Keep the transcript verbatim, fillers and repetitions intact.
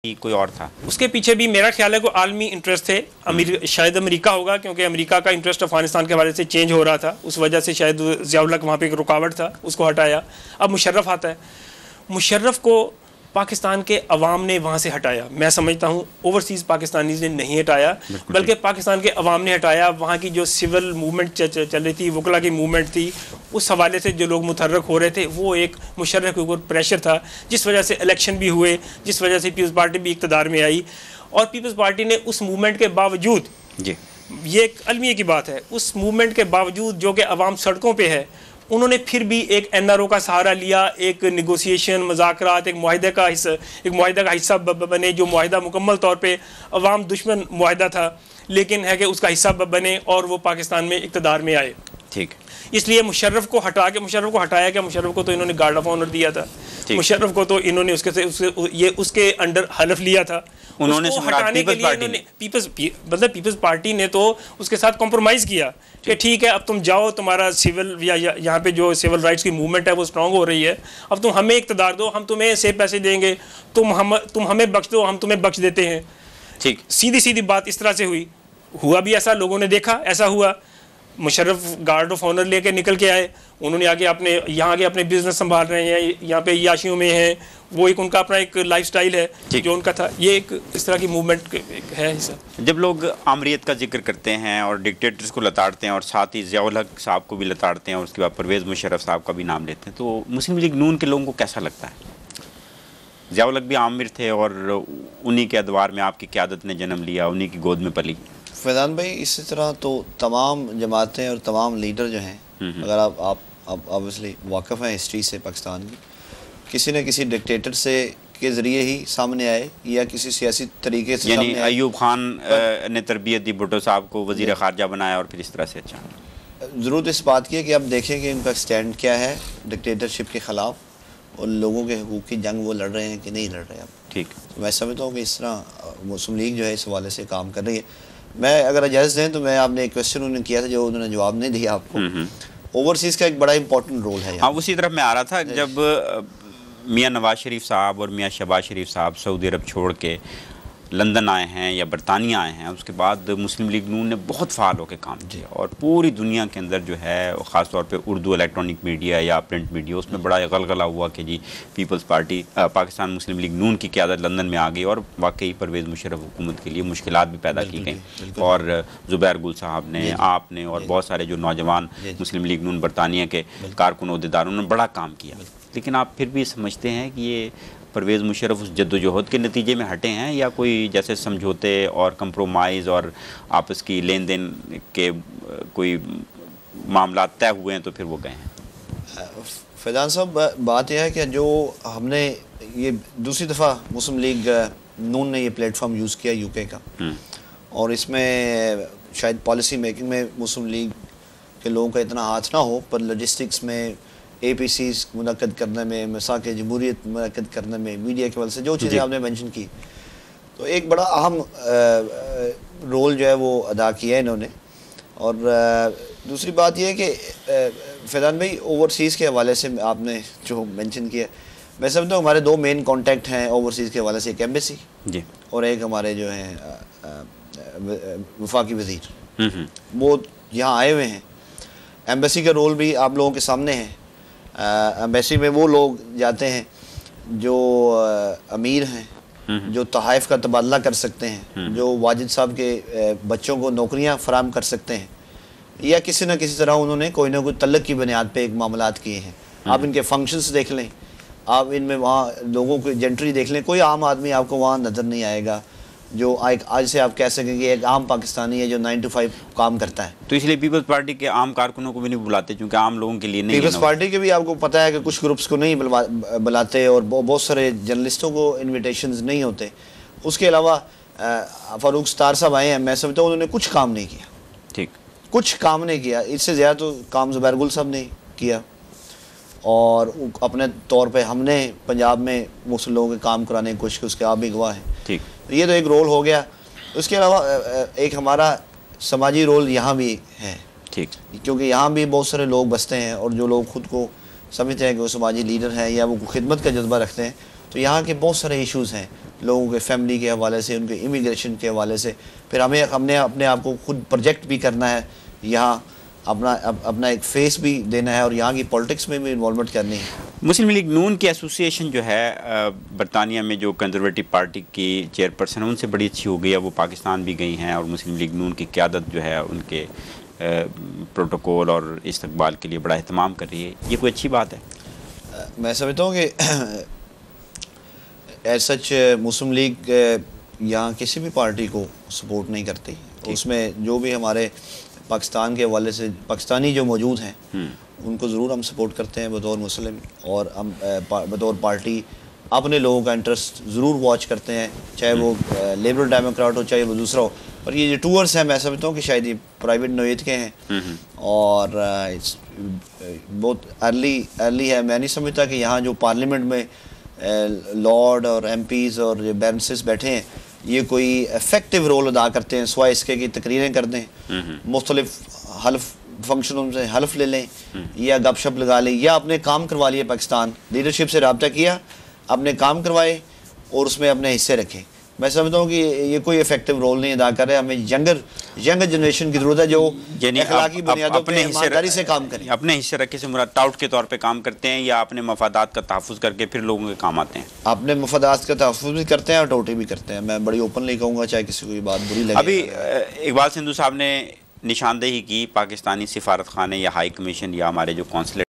कोई और था? उसके पीछे भी मेरा ख्याल है कोई आलमी इंटरेस्ट थे। अमीर शायद अमेरिका होगा, क्योंकि अमेरिका का इंटरेस्ट अफगानिस्तान के हवाले से चेंज हो रहा था, उस वजह से शायद ज़िया-उल हक वहाँ पे एक रुकावट था, उसको हटाया। अब मुशर्रफ आता है, मुशर्रफ को पाकिस्तान के अवाम ने वहाँ से हटाया। मैं समझता हूँ ओवरसीज़ पाकिस्तानीज़ ने नहीं हटाया, बल्कि पाकिस्तान के अवाम ने हटाया। वहाँ की जो सिविल मूवमेंट चल रही थी, वकला की मूवमेंट थी, उस हवाले से जो लोग मुतहर्रक हो रहे थे, वो एक मुशर्रफ के ऊपर प्रेशर था, जिस वजह से इलेक्शन भी हुए, जिस वजह से पीपल्स पार्टी भी इक़्तिदार में आई। और पीपल्स पार्टी ने उस मूवमेंट के बावजूद, जी ये एक अलमिया की बात है, उस मूवमेंट के बावजूद जो कि अवाम सड़कों पर है, उन्होंने फिर भी एक एन आर ओ का सहारा लिया, एक निगोसिएशन, मज़ाकरात, एक मुआहदे का हिस्सा एक मुआहदा का हिस्सा बने, जो मुआहदा मुकम्मल तौर पे अवाम दुश्मन मुआहदा था, लेकिन है कि उसका हिस्सा बने और वो पाकिस्तान में इक़्तिदार में आए। ठीक। इसलिए मुशर्रफ को हटा के मुशर्रफ को हटाया गया। मुशर्रफ को तो इन्होंने गार्ड ऑफ ऑनर दिया था, मुशर्रफ को तो इन्होंने उसके से उसके ये उसके अंडर हलफ लिया था। उन्होंने हटाने के लिए इन्होंने पीपल्स मतलब पीपल्स पार्टी ने तो उसके साथ कॉम्प्रोमाइज़ किया कि ठीक है, अब तुम जाओ, तुम्हारा सिविल या यहाँ पे जो सिविल राइट्स की मूवमेंट है वो स्ट्रॉन्ग हो रही है, अब तुम हमें इक़्तिदार दो, हम तुम्हें से पैसे देंगे, तुम हम तुम हमें बख्श दो, हम तुम्हें बख्श देते हैं। ठीक, सीधी सीधी बात इस तरह से हुई। हुआ भी ऐसा, लोगों ने देखा ऐसा हुआ। मुशर्रफ गार्ड ऑफ ऑनर लेके निकल के आए, उन्होंने आगे अपने यहाँ के अपने बिजनेस संभाल रहे हैं, यहाँ पे याशियों में हैं, वो एक उनका अपना एक लाइफस्टाइल है जो उनका था। ये एक इस तरह की मूवमेंट है हिस्सा। जब लोग आमरीत का जिक्र करते हैं और डिक्टेटर्स को लताड़ते हैं और साथ ही ज़िया-उल हक साहब को भी लताड़ते हैं और उसके बाद परवेज़ मुशर्रफ साहब का भी नाम लेते हैं, तो मुस्लिम लीग नून के लोगों को कैसा लगता है? ज़िया-उल हक भी आमिर थे और उन्हीं के अदवार में आपकी क़यादत ने जन्म लिया, उन्हीं की गोद में पली। फैज़ान भाई, इसी तरह तो तमाम जमातें और तमाम लीडर जो हैं, अगर आप आप आप ऑब्वियसली वाकिफ़ हैं हिस्ट्री से पाकिस्तान की, किसी न किसी डिक्टेटर से के ज़रिए ही सामने आए या किसी सियासी तरीके से, यानी अयूब खान ने तरबियत दी, भुट्टो साहब को वज़ीर ख़ारजा बनाया और फिर इस तरह से। अच्छा, ज़रूरत इस बात की है कि आप देखें कि उनका स्टैंड क्या है डिक्टेटरशिप के ख़िलाफ़ और लोगों के हकूक़ की जंग वो लड़ रहे हैं कि नहीं लड़ रहे हैं। ठीक, तो मैं समझता हूँ कि इस तरह मुस्लिम लीग जो है इस हवाले से काम कर रही है। मैं अगर इजाज़त दें तो मैं आपने एक क्वेश्चन उन्होंने किया था जो उन्होंने जवाब नहीं दिया आपको। ओवरसीज़ का एक बड़ा इंपॉर्टेंट रोल है। हाँ, उसी तरफ मैं आ रहा था। जब मियाँ नवाज शरीफ साहब और मियाँ शहबाज शरीफ साहब सऊदी अरब छोड़ के लंदन आए हैं या बरतानिया आए हैं, उसके बाद मुस्लिम लीग नून ने बहुत फ़ाल होकर काम किया और पूरी दुनिया के अंदर जो है, ख़ास तौर पे उर्दू इलेक्ट्रॉनिक मीडिया या प्रिंट मीडिया, उसमें बड़ा गलगला हुआ कि जी Peoples Party Pakistan Muslim League नून की क़यादत लंदन में आ गई और वाकई परवेज़ मुशर्रफ हुकूमत के लिए मुश्किलात भी पैदा की गई। और ज़ुबैर गुल साहब ने, आपने और बहुत सारे जो नौजवान मुस्लिम लीग नून बरतानिया के कारकुन ओहदेदारों ने बड़ा काम किया। लेकिन आप फिर भी समझते हैं कि ये परवेज़ मुशर्रफ उस जद्दोजहद के नतीजे में हटे हैं या कोई जैसे समझौते और कंप्रोमाइज़ और आपस की लेन देन के कोई मामला तय हुए हैं तो फिर वो गए हैं? फैज़ान साहब, बात यह है कि जो हमने ये दूसरी दफ़ा मुस्लिम लीग नून ने ये प्लेटफॉर्म यूज़ किया यूके का, और इसमें शायद पॉलिसी मेकिंग में मुस्लिम लीग के लोगों का इतना हाथ ना हो, पर लॉजिस्टिक्स में, ए पी सीज़ मुनक़्क़द करने में, मसाक़ जमहूरियत मुनक़्क़द करने में, मीडिया के वजह से जो चीज़ें आपने मेंशन की, तो एक बड़ा अहम रोल जो है वो अदा किया है इन्होंने। और दूसरी बात यह है कि फैज़ान भाई, ओवरसीज़ के हवाले से आपने जो मेंशन किया, मैं समझता हूँ हमारे दो मेन कॉन्टैक्ट हैं ओवरसीज़ के हवाले से, एक एम्बेसी जी और एक हमारे जो हैं वफाकी वज़ीर, वो यहाँ आए हुए हैं। एम्बेसी का रोल भी आप लोगों के सामने है। एम्बेसी में वो लोग जाते हैं जो अमीर हैं, जो तहाइफ का तबादला कर सकते हैं, जो वाजिद साहब के बच्चों को नौकरियां फराम कर सकते हैं, या किसी न किसी तरह उन्होंने कोई ना कोई तल्लक की बुनियाद पे एक मामलात किए हैं। आप इनके फंक्शंस देख लें, आप इनमें वहाँ लोगों की जेंट्री देख लें, कोई आम आदमी आपको वहाँ नज़र नहीं आएगा जो एक आज से आप कह सकें कि एक आम पाकिस्तानी है जो नाइन टू फाइव काम करता है। तो इसलिए पीपल्स पार्टी के आम कारकुनों को भी नहीं बुलाते, क्योंकि आम लोगों के लिए नहीं। पीपल्स पार्टी के भी आपको पता है कि कुछ ग्रुप्स को नहीं बुलाते और बहुत सारे जर्नलिस्टों को इन्विटेशंस नहीं होते। उसके अलावा फ़ारूक सत्तार साहब आए हैं, मैं समझता हूँ उन्होंने कुछ काम नहीं किया। ठीक, कुछ काम नहीं किया। इससे ज़्यादा तो काम ज़ुबैर गुल साहब ने किया, और अपने तौर पे हमने पंजाब में मुस्लिम लोगों के काम कराने की कोशिश की, उसके आप भी गवाह हैं। ठीक, ये तो एक रोल हो गया। उसके अलावा एक हमारा समाजी रोल यहाँ भी है। ठीक, क्योंकि यहाँ भी बहुत सारे लोग बसते हैं और जो लोग खुद को समझते हैं कि वो समाजी लीडर हैं या वो खिदमत का जज्बा रखते हैं, तो यहाँ के बहुत सारे इश्यूज़ हैं लोगों के फैमिली के हवाले से, उनके इमिग्रेशन के हवाले से। फिर हमें हमने अपने आप को खुद प्रोजेक्ट भी करना है, यहाँ अपना अप, अपना एक फेस भी देना है और यहाँ की पॉलिटिक्स में भी इन्वॉल्वमेंट करनी है। मुस्लिम लीग नून की एसोसिएशन जो है बरतानिया में, जो कंजर्वेटिव पार्टी की चेयरपर्सन है, उनसे बड़ी अच्छी हो गई है। वो पाकिस्तान भी गई हैं और मुस्लिम लीग नून की क़यादत जो है उनके प्रोटोकॉल और इस्तकबाल के लिए बड़ा एहतमाम कर रही है। ये कोई अच्छी बात है? मैं समझता हूँ कि एज सच मुस्लिम लीग यहाँ किसी भी पार्टी को सपोर्ट नहीं करती। उसमें जो भी हमारे पाकिस्तान के हवाले से पाकिस्तानी जो मौजूद हैं उनको ज़रूर हम सपोर्ट करते हैं बतौर मुस्लिम, और हम बतौर पार्टी अपने लोगों का इंटरेस्ट ज़रूर वॉच करते हैं, चाहे वो लिबरल डेमोक्रेट हो चाहे वो दूसरा हो। और ये जो टूर्स हैं, मैं समझता हूँ कि शायद ये प्राइवेट नोयत के हैं और इट्स बहुत अर्ली अर्ली है। मैं नहीं समझता कि यहाँ जो पार्लियामेंट में लॉर्ड और एम पीज़ और जो बैरन्सेस बैठे हैं ये कोई इफेक्टिव रोल अदा करते हैं, सिवाय इसके की तकरीरें कर दें, मुख्तलिफ हल्फ फंक्शनों से हल्फ ले लें या गपशप लगा लें, या अपने काम करवा लिए। पाकिस्तान लीडरशिप से रब्ता किया, अपने काम करवाए और उसमें अपने हिस्से रखें। मैं समझता हूँ कि ये कोई इफेक्टिव रोल नहीं अदा कर रहे। हमें यंगर यंगर जनरेशन की ज़रूरत है जो अखलाकी बुनियादों पर ईमानदारी से काम करें। अपने हिस्से रखे से मुराद टाउट के तौर पे काम करते हैं या अपने मफादात का तहफ़्फ़ुज़ करके फिर लोगों के काम आते हैं? अपने मफादात का तहफ़्फ़ुज़ भी करते हैं और टोटी भी करते हैं। मैं बड़ी ओपनली कहूँगा, चाहे किसी को ये बात बुरी लगे। अभी इकबाल सिंधु साहब ने निशानदेही की पाकिस्तानी सिफारत खाने या हाई कमीशन या हमारे जो कौंसलेट